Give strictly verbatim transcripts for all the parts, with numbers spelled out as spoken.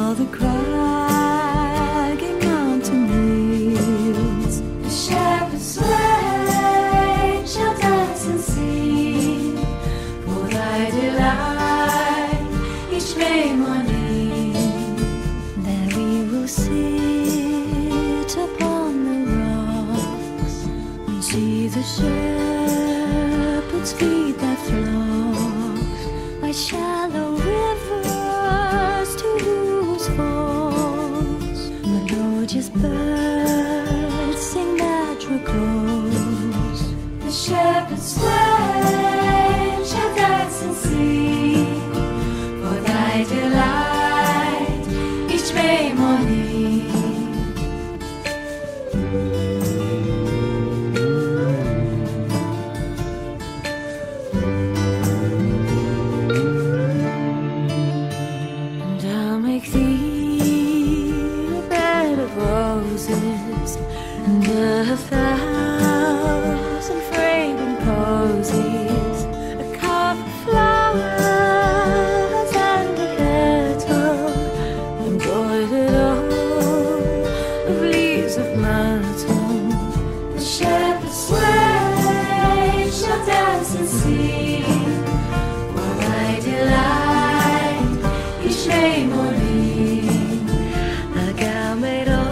all the craggy mountain hills. The shepherd's way shall dance and sing for thy delight each May morning. There we will sit upon the rocks and see the shepherds feed their flocks by shallow rivers to whose falls melodious birds sing madrigals. The shepherd's way shall dance and sing for thy delight each May morning. And a thousand fragrant posies, a cup of flowers and a kettle embroidered all of leaves of myrtle. The shepherd's way shall dance and sing for thy delight each May morning. A gown made of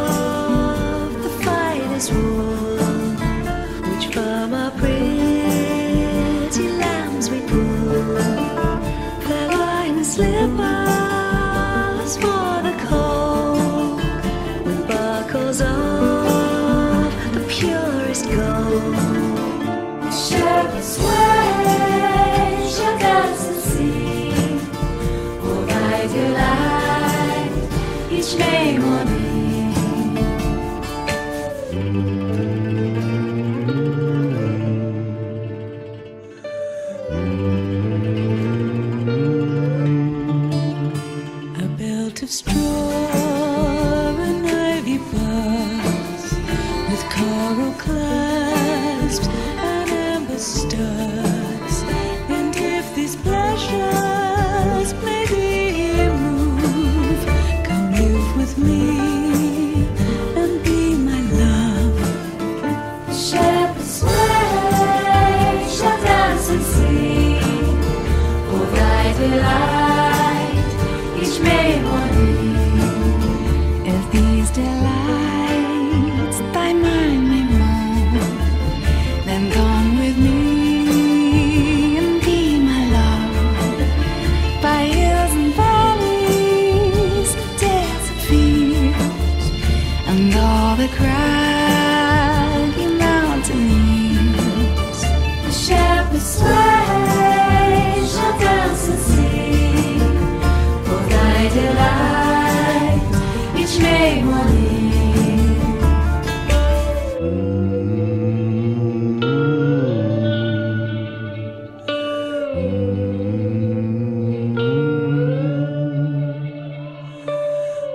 wool, which from our pretty lambs we pull, fair wine slippers for the cold, with buckles of the purest gold. The shepherd's way shall dance and sing for thy delight each May morning. Of straw and ivy boughs, with coral clasps and amber studs. And if these pleasures may thee move, come live with me and be my love. The shepherd's way shall dance and sing for thy delight each May morning. If these delights thy mind may move, then come with me and be my love. By hills and valleys, dales and fields, and all the craggy mountain hills. The shepherd's way shall dance and sing for thy delight each May morning.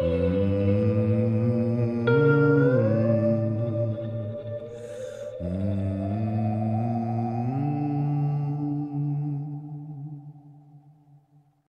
Mm.